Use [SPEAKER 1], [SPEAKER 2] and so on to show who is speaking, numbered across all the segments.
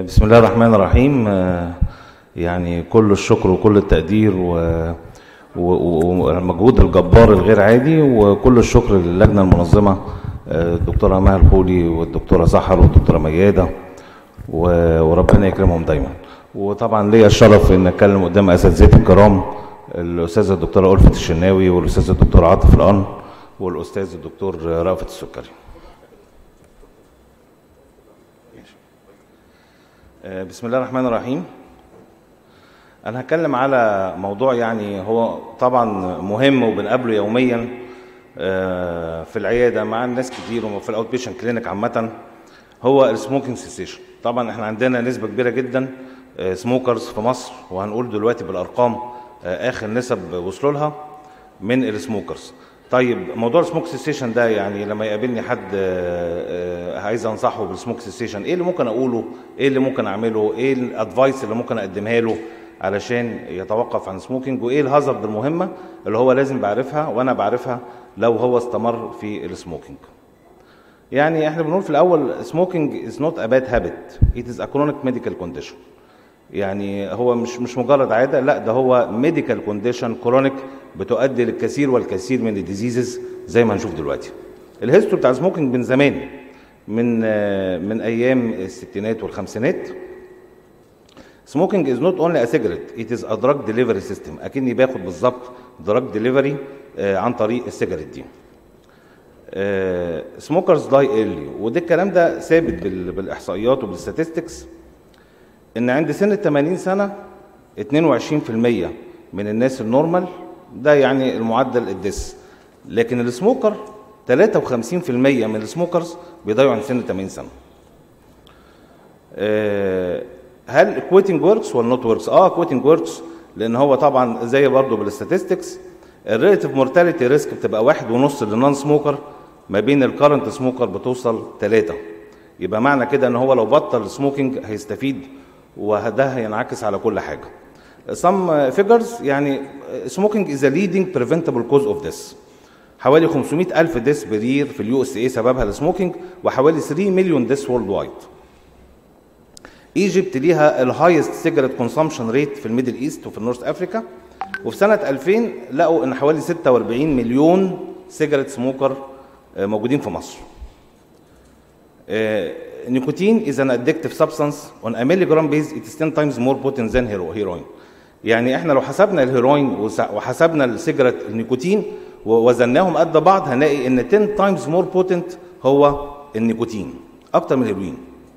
[SPEAKER 1] بسم الله الرحمن الرحيم. يعني كل الشكر وكل التقدير والمجهود الجبار الغير عادي، وكل الشكر للجنة المنظمة الدكتورة مها الخولي والدكتورة سحر والدكتورة ميادة، وربنا يكرمهم دايما. وطبعا ليا الشرف ان اتكلم قدام اساتذتي الكرام، الاستاذه الدكتوره ألفت الشناوي والاستاذ الدكتور عاطف القن والاستاذ الدكتور رأفت السكري. بسم الله الرحمن الرحيم. انا هتكلم على موضوع يعني هو طبعا مهم وبنقابله يوميا في العياده مع الناس كتير وفي الاوت بيشنت كلينيك عامه، هو السموكينج سيسيشن. طبعا احنا عندنا نسبه كبيره جدا سموكرز في مصر، وهنقول دلوقتي بالارقام اخر نسب وصلوا لها من السموكرز. طيب موضوع السموك سيسيشن ده، يعني لما يقابلني حد عايز انصحه بالسموك سيسيشن، ايه اللي ممكن اقوله، ايه اللي ممكن اعمله، ايه الادفايس اللي ممكن اقدمها له علشان يتوقف عن السموكينج، وايه الهازارد المهمه اللي هو لازم بعرفها وانا بعرفها لو هو استمر في السموكينج. يعني احنا بنقول في الاول smoking is not a bad habit, it is a chronic medical condition. يعني هو مش مجرد عاده، لا ده هو medical condition chronic بتؤدي للكثير والكثير من الديزيزز زي ما هنشوف دلوقتي. الهيستوري بتاع السموكينج من زمان، من ايام الستينات والخمسينات. Smoking is not only a cigarette, it is a drug delivery system. اكني باخد بالظبط drug delivery عن طريق السيجاريت دي. سموكرز داي ايرلي، وده الكلام ده ثابت بالاحصائيات وبالستاتستكس، ان عند سن 80 سنه 22% من الناس النورمال، ده يعني المعدل الدس، لكن السموكر 53% من السموكرز بيضيعوا عند سن 80 سنه. هل كويتنج وركس ولا نوت وركس؟ كويتنج وركس، لان هو طبعا زي برضه بالستاتستكس الريليتيف مورتاليتي ريسك بتبقى 1.5 للنون سموكر، ما بين الكارنت سموكر بتوصل 3. يبقى معنى كده ان هو لو بطل سموكينج هيستفيد، وده هينعكس على كل حاجه. some figures، يعني smoking is a leading preventable cause of death. حوالي 500,000 ديس برير في اليو اس اي سببها السموكينج، وحوالي 3 مليون ديس وورلد وايد. ايجيبت ليها الهايست سيجاريت كونسامشن ريت في الميدل ايست وفي النورث افريكا، وفي سنه 2000 لقوا ان حوالي 46 مليون سيجاريت سموكر موجودين في مصر. نيكوتين is an addictive substance on a milligram base, it is 10 times more potent than heroin. يعني احنا لو حسبنا الهيروين وحسبنا السيجاريت النيكوتين ووزناهم قد بعض، هنلاقي ان 10 times more potent هو النيكوتين اكتر من الهيروين.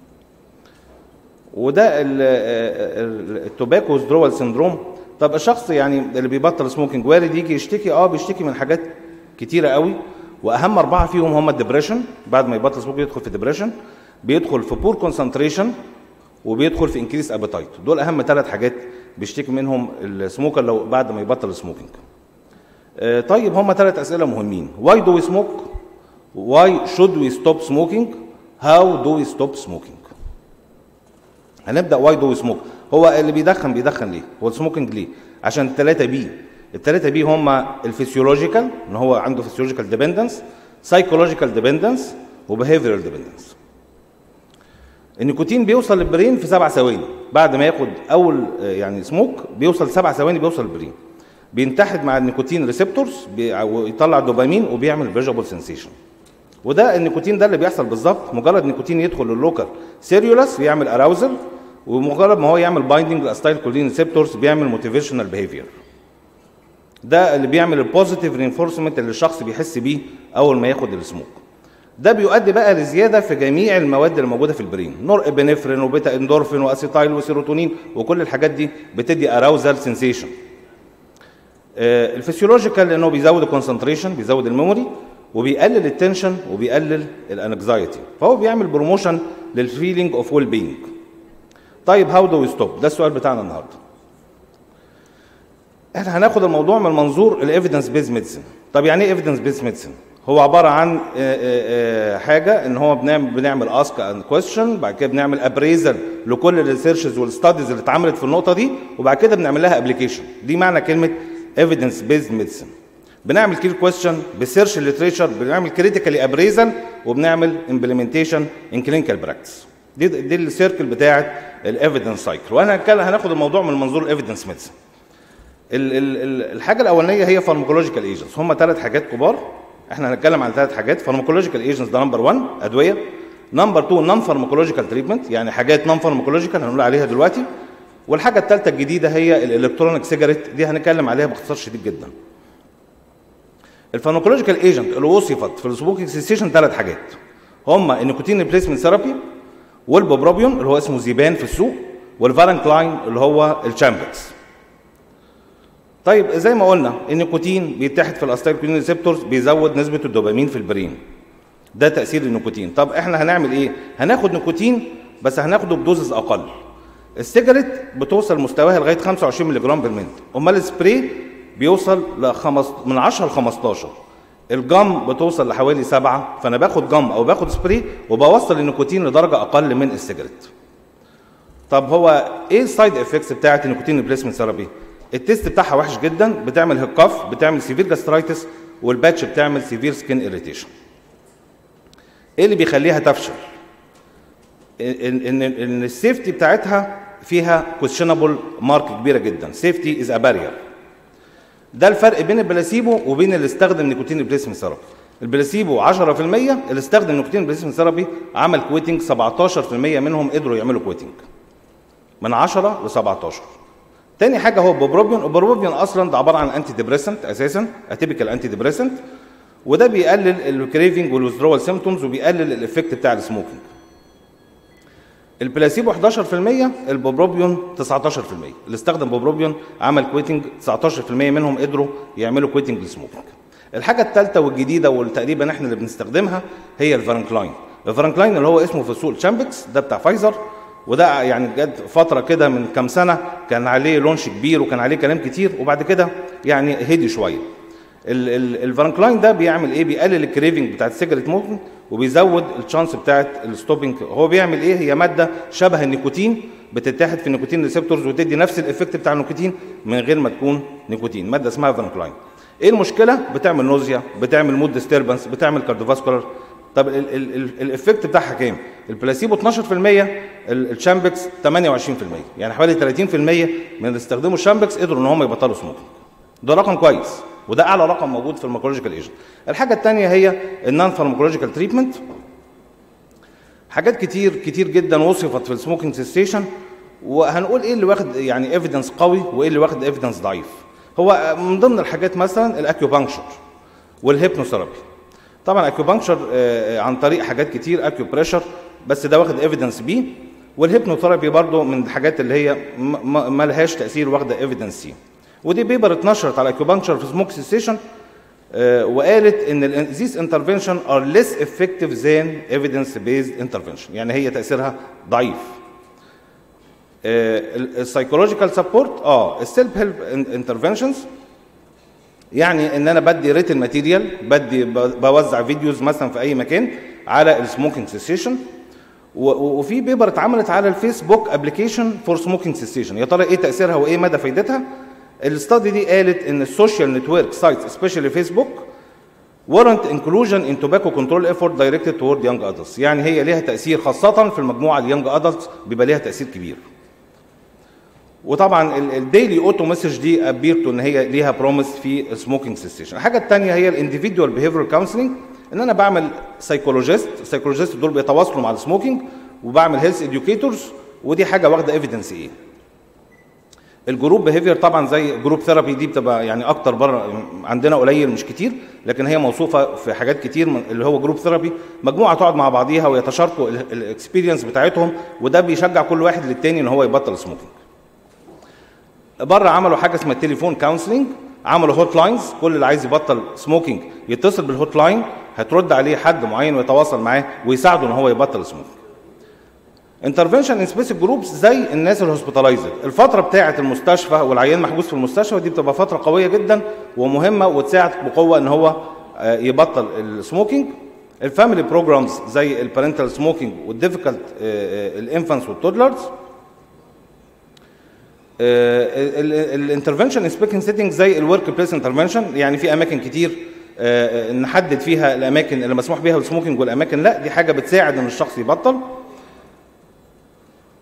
[SPEAKER 1] وده التوباكو ويزدرول سيندروم. طب الشخص يعني اللي بيبطل سموكينج وارد يجي يشتكي، بيشتكي من حاجات كتيره قوي، واهم 4 فيهم هم الدبريشن. بعد ما يبطل سموكينج يدخل في ديبريشن، بيدخل في بور كونسنتريشن، وبيدخل في انكريس ابيتايت. دول اهم 3 حاجات بيشتكي منهم السموكر لو بعد ما يبطل السموكينج. طيب هم 3 اسئله مهمين: واي دو وي سموك؟ واي شود وي ستوب سموكينج؟ هاو دو وي ستوب سموكينج؟ هنبدا واي دو وي سموك. هو اللي بيدخن ليه؟ هو السموكينج ليه؟ عشان ال3 بي هم الفسيولوجيكال، ان هو عنده فسيولوجيكال ديبندنس، سايكولوجيكال ديبندنس، وبيهيفيرال ديبندنس. النيكوتين بيوصل للبرين في 7 ثواني بعد ما ياخد اول يعني سموك، بيوصل 7 ثواني بيوصل للبرين، بينتحد مع النيكوتين ريسبتورز ويطلع دوبامين وبيعمل بليجربل سنسيشن. وده النيكوتين ده اللي بيحصل بالظبط، مجرد نيكوتين يدخل لللوكال سيريولاس يعمل اراوزل، ومجرد ما هو يعمل بايندنج لاستايل كولين ريسبتورز بيعمل موتيفيشنال بيهيفير. ده اللي بيعمل البوزيتيف رينفورسمنت اللي الشخص بيحس بيه اول ما ياخد السموك. ده بيؤدي بقى لزياده في جميع المواد اللي موجوده في البرين، نور ابنفرين وبيتا اندورفين واسيتايل وسيروتونين، وكل الحاجات دي بتدي اراوزال سنسيشن. الفسيولوجيكال لانه بيزود الكونسنتريشن، بيزود الميموري، وبيقلل التنشن، وبيقلل الانكزايتي، فهو بيعمل بروموشن للفيلينج اوف ويل بينج. طيب هاو دو وي ستوب؟ ده السؤال بتاعنا النهارده. احنا هناخد الموضوع من منظور الايفيدنس بيز ميديسن. طب يعني ايه ايفيدنس بيز ميديسن؟ هو عباره عن حاجه ان هو بنعمل اسك اند كويستشن، بعد كده بنعمل ابريزل لكل الريسيرشز والستاديز اللي اتعملت في النقطه دي، وبعد كده بنعمل لها ابلكيشن. دي معنى كلمه ايفيدنس بيز ميديسن. بنعمل كير كويستشن بسيرش ليتريشر، بنعمل كريتيكالي ابريزل، وبنعمل امبلمنتيشن ان كلينيكال براكتس. دي السيركل بتاعه الايفيدنس سايكل. وانا هناخد الموضوع من منظور الايفيدنس ميديسن. الحاجه الاولانيه هي فارماكولوجيكال ايجنتس، هم 3 حاجات كبار. احنا هنتكلم عن 3 حاجات. فارماكولوجيكال ايجنتس ده نمبر 1 ادويه، نمبر 2 نون فارماكولوجيكال تريتمنت، يعني حاجات نون فارماكولوجيكال هنقول عليها دلوقتي. والحاجه الثالثه الجديده هي الالكترونيك سيجاريت، دي هنتكلم عليها باختصار شديد جدا. الفارماكولوجيكال ايجنت اللي وصفت في السموكينج سيسيشن 3 حاجات، هم النيكوتين ريبليسمنت ثيرابي، والبوبروبيون اللي هو اسمه زيبان في السوق، والفارنكلاين اللي هو الشامبكس. طيب زي ما قلنا النيكوتين بيتحد في الاستايلكولين ريسبتورز، بيزود نسبه الدوبامين في البرين، ده تاثير النيكوتين. طب احنا هنعمل ايه؟ هناخد نيكوتين بس هناخده بدوزز اقل. السيجاريت بتوصل مستواها لغايه 25 مللي جرام بالمنت، امال السبراي بيوصل من 10 ل 15. الجم بتوصل لحوالي 7، فانا باخد جم او باخد سبراي وبوصل النيكوتين لدرجه اقل من السيجاريت. طب هو ايه السايد افكتس بتاعه النيكوتين ريبليسمنت ثيرابي؟ التيست بتاعها وحش جدا، بتعمل هيكاف، بتعمل سيفير جاسترايتس، والباتش بتعمل سيفير سكين اريتيشن. ايه اللي بيخليها تفشل؟ ان السيفتي بتاعتها فيها كويشنبل مارك كبيره جدا، سيفتي از ا بارير. ده الفرق بين البلاسيبو وبين اللي استخدم نيكوتين ريبليسمنت ثيرابي. البلاسيبو 10%، اللي استخدم نيكوتين ريبليسمنت ثيرابي عمل كويتنج، 17% منهم قدروا يعملوا كويتنج، من 10 ل 17. تاني حاجه هو البوبروبيون. البوبروبيون اصلا ده عباره عن انتي ديبريسنت اساسا، اتيبيكال انتي ديبريسنت، وده بيقلل الكريفنج والويزدرول سيمبتومز وبيقلل الايفكت بتاع السموكينج. البلاسيبو 11%، البوبروبيون 19%. اللي استخدم بوبروبيون عمل كويتنج، 19% منهم قدروا يعملوا كويتنج للسموكينج. الحاجه الثالثه والجديده وتقريبا احنا اللي بنستخدمها هي الفارنكلاين. الفارنكلاين اللي هو اسمه في السوق الشامبكس، ده بتاع فايزر، وده يعني جد فتره كده من كام سنه كان عليه لونش كبير وكان عليه كلام كتير، وبعد كده يعني هدي شويه. الفارنكلاين ده بيعمل ايه؟ بيقلل الكريفنج بتاعت السيجاريت موفمنت وبيزود الشانس بتاعت الستوبنج. هو بيعمل ايه؟ هي ماده شبه النيكوتين، بتتحد في النيكوتين ريسبتورز وتدي نفس الايفكت بتاع النيكوتين من غير ما تكون نيكوتين، ماده اسمها فارنكلاين. ايه المشكله؟ بتعمل نوزيا، بتعمل مود ديستربنس، بتعمل كارديوفاسكولار. طب الايفكت بتاعها كام؟ البلاسيبو 12%، الشامبكس 28%، يعني حوالي 30% من اللي استخدموا الشامبكس قدروا ان هم يبطلوا سموكينج. ده رقم كويس، وده اعلى رقم موجود في المارماكولوجيكال ايجنت. الحاجه الثانيه هي النون فارماكولوجيكال تريتمنت. حاجات كتير جدا وصفت في السموكينج سيسيشن، وهنقول ايه اللي واخد يعني ايفيدنس قوي وايه اللي واخد ايفيدنس ضعيف. هو من ضمن الحاجات مثلا الاكيوبانكشر والهيبنوثيرابي. طبعا اكيوبانكشر عن طريق حاجات كتير، اكيو بريشر، بس ده واخد ايفيدنس بيه، والهيبنوثيرابي برضو من الحاجات اللي هي ما لهاش تاثير واخده ايفيدنس سي. ودي بيبر اتنشرت على اكيوبانكشر في سموك سيسيشن، وقالت ان these intervention are less effective than evidence based intervention، يعني هي تاثيرها ضعيف. السايكولوجيكال سبورت السيلف هيلب انترفنشنز، يعني ان انا بدي ريتن ماتيريال، بوزع فيديوز مثلا في اي مكان على السموكينج سيسيشن. وفي بيبر اتعملت على الفيسبوك ابلكيشن فور سموكينج سيسيشن، يا ترى ايه تاثيرها وايه مدى فايدتها؟ الاستادي دي قالت ان السوشيال نتورك سايتس سبيشالي فيسبوك warrant inclusion in tobacco control effort directed toward young adults، يعني هي ليها تاثير خاصه في المجموعه اليونج ادلتس، بيبقى ليها تاثير كبير. وطبعا الديلي اوتو مسج دي ابيرتو ان هي ليها بروميس في السموكينج سيسيشن. الحاجه الثانيه هي الانديفيدوال بيهيفيرال كونسلنج، ان انا بعمل سايكولوجيست دول بيتواصلوا مع السموكينج، وبعمل هيلث اديوكيتورز، ودي حاجه واخده ايفيدنس ايه. الجروب بيهيفير طبعا زي جروب ثيرابي، دي بتبقى يعني اكتر بره عندنا قليل مش كتير، لكن هي موصوفه في حاجات كتير اللي هو جروب ثيرابي، مجموعه تقعد مع بعضيها ويتشاركوا الاكسبيرينس بتاعتهم، وده بيشجع كل واحد للتاني ان هو يبطل سموكينج. بره عملوا حاجه اسمها التليفون كونسلنج، عملوا هوت لاينز، كل اللي عايز يبطل سموكينج يتصل بالهوت لاين، هترد عليه حد معين ويتواصل معاه ويساعده ان هو يبطل سموكينج. انترفنشن ان سبيسيفيك جروبس زي الناس الهوسبيتالايزد، الفتره بتاعه المستشفى والعيان محبوس في المستشفى دي بتبقى فتره قويه جدا ومهمه وتساعد بقوه ان هو يبطل السموكينج. الفاميلي بروجرامز زي البارنتال سموكينج والديفيكالت الانفانتس والتودلرز. الانترفنشن ان سبيكينج سيتنج زي الورك بليس انترفنشن، يعني في اماكن كتير نحدد فيها الاماكن اللي مسموح بيها بالسموكينج والاماكن لا، دي حاجه بتساعد ان الشخص يبطل.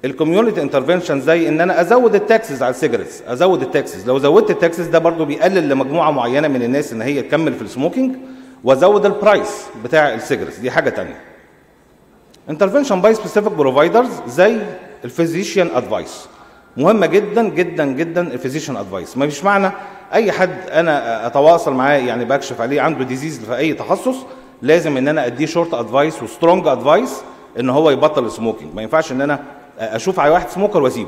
[SPEAKER 1] الكوميونتي انترفنشن زي ان انا ازود التاكسز على السيجارتس، ازود التاكسز. لو زودت التاكسز ده برضو بيقلل لمجموعه معينه من الناس ان هي تكمل في السموكينج، وازود البرايس بتاع السيجارتس، دي حاجه ثانيه. انترفنشن باي سبيسيفيك بروفايدرز زي الفيزيشن ادفايس، مهمه جدا جدا جدا الفيزيشن ادفايس. ما فيش معنى اي حد انا اتواصل معاه يعني بكشف عليه عنده ديزيز في اي تخصص لازم ان انا اديه شورت ادفايس وسترونج ادفايس ان هو يبطل السموكينج. ما ينفعش ان انا اشوف على واحد سموكر واسيبه.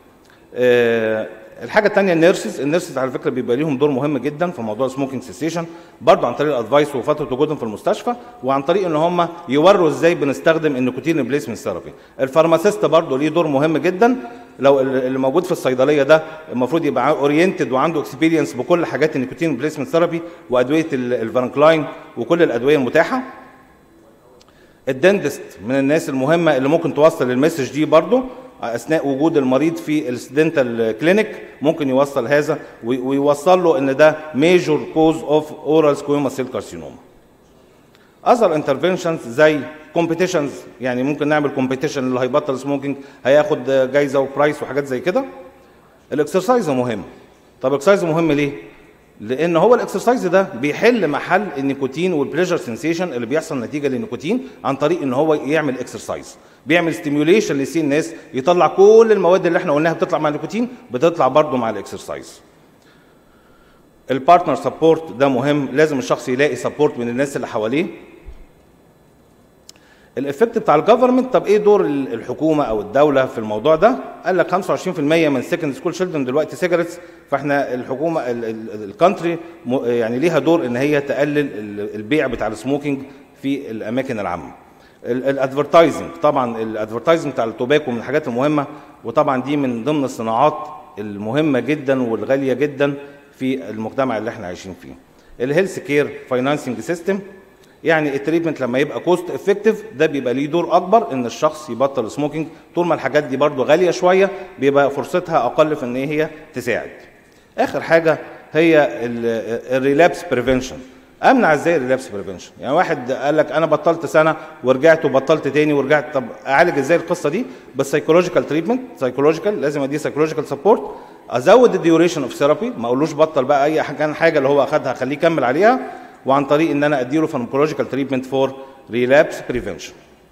[SPEAKER 1] الحاجه الثانيه النيرسز على فكره بيبقى ليهم دور مهم جدا في موضوع السموكينج سيسيشن، برضه عن طريق الادفايس وفتره وجودهم في المستشفى، وعن طريق ان هم يوروا ازاي بنستخدم النيكوتين ريبليسمنت ثيرابي. الفارماسيست برضه ليه دور مهم جدا، لو اللي موجود في الصيدليه ده المفروض يبقى اورينتد وعنده اكسبيرينس بكل حاجات النيكوتين ريبليسمنت ثيرابي وادويه الفانكلاين وكل الادويه المتاحه. الدنتست من الناس المهمه اللي ممكن توصل المسج دي برضه اثناء وجود المريض في الدنتال كلينيك، ممكن يوصل هذا ويوصل له ان ده ميجور كوز اوف اورال سكويموس سيل كارسينوما. اذر انترفنشنز زي كومبيتيشنز، يعني ممكن نعمل كومبيتيشن اللي هيبطل سموكينج هياخد جايزه وبرايس وحاجات زي كده. الاكسرسايز مهم. طب الاكسرسايز مهم ليه؟ لان هو الاكسرسايز ده بيحل محل النيكوتين والبليجر سنسيشن اللي بيحصل نتيجه للنيكوتين عن طريق ان هو يعمل اكسرسايز، بيعمل ستيميوليشن لسي الناس يطلع كل المواد اللي احنا قلناها بتطلع مع النيكوتين بتطلع برضه مع الاكسرسايز. البارتنر سبورت ده مهم، لازم الشخص يلاقي سبورت من الناس اللي حواليه. الافكت بتاع الجفرمنت، طب ايه دور الحكومه او الدوله في الموضوع ده؟ قال لك 25% من سكند سكول شيلدرن دلوقتي سيجارتس، فاحنا الحكومه الكانتري يعني ليها دور ان هي تقلل البيع بتاع السموكينج في الاماكن العامه. الادفرتايزنج، طبعا الادفرتايزنج بتاع التوباكو من الحاجات المهمه، وطبعا دي من ضمن الصناعات المهمه جدا والغاليه جدا في المجتمع اللي احنا عايشين فيه. الهيلث كير فاينانسنج سيستم، يعني التريتمنت لما يبقى كوست افكتيف ده بيبقى ليه دور اكبر ان الشخص يبطل سموكينج. طول ما الحاجات دي برضو غاليه شويه بيبقى فرصتها اقل في ان هي تساعد. اخر حاجه هي الريلابس بريفنشن. امنع ازاي الريلابس بريفنشن؟ يعني واحد قال لك انا بطلت سنه ورجعت وبطلت تاني ورجعت، طب اعالج ازاي القصه دي؟ بالسايكولوجيكال تريتمنت، سايكولوجيكال لازم اديه سايكولوجيكال سبورت، ازود الديوريشن اوف ثيرابي، ما اقولوش بطل بقى اي حاجه اللي هو اخدها خليه يكمل عليها، وعن طريق ان انا اديله فارماكولوجيكال تريتمنت فور ريلابس بريفنشن.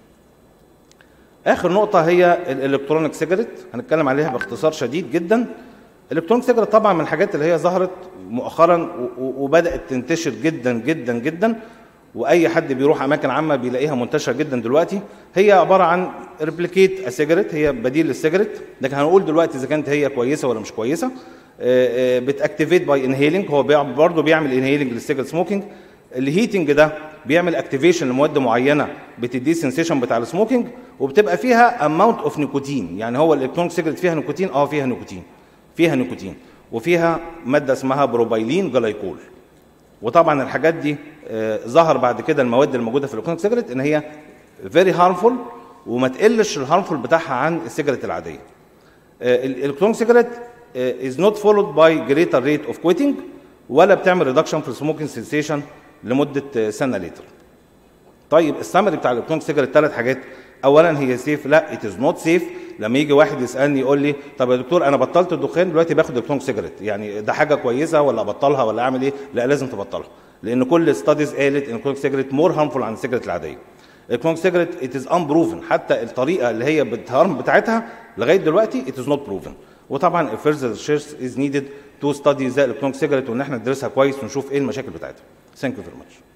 [SPEAKER 1] اخر نقطه هي الالكترونيك سيجاريت، هنتكلم عليها باختصار شديد جدا. الالكترونيك سيجاريت طبعا من الحاجات اللي هي ظهرت مؤخرا وبدات تنتشر جدا جدا جدا، واي حد بيروح اماكن عامه بيلاقيها منتشره جدا دلوقتي. هي عباره عن ريبليكيت سيجاريت، هي بديل للسيجاريت، لكن هنقول دلوقتي اذا كانت هي كويسه ولا مش كويسه. بتاكتيفيت باي انهيلنج، هو برضه بيعمل انهيلنج للسيجاريت سموكينج. الهيتنج ده بيعمل اكتيفيشن لمواد معينه بتديه السنسيشن بتاع السموكينج، وبتبقى فيها اماونت اوف نيكوتين. يعني هو الالكترونيك سيجاريت فيها نيكوتين، فيها نيكوتين، فيها نيكوتين، وفيها ماده اسمها بروبايلين جلايكول. وطبعا الحاجات دي ظهر بعد كده المواد الموجوده في الالكترونيك سيجاريت ان هي فيري هارمفول، وما تقلش الهارمفول بتاعها عن السيجاريت العاديه. الالكترونيك سيجاريت is not followed by greater rate of quitting، ولا بتعمل ريدكشن في السموكينج سنسيشن لمده سنه ليتر. طيب السمري بتاع الالكترونيك سيجاريت 3 حاجات. اولا هي سيف؟ لا، it is not safe. لما يجي واحد يسالني يقول لي طب يا دكتور انا بطلت الدخان دلوقتي باخد الكترونيك سيجاريت، يعني ده حاجه كويسه ولا ابطلها ولا اعمل ايه؟ لا، لازم تبطلها، لان كل ستاديز قالت ان الكترونيك سيجاريت مور هارمفول عن السيجاريت العاديه. الكترونيك سيجاريت it is unproven، حتى الطريقه اللي هي بتهارم بتاعتها لغايه دلوقتي it is not proven. وطبعا further research is needed to study the electronic cigarette، وان احنا ندرسها كويس ونشوف ايه المشاكل بتاعتها. Thank you very much.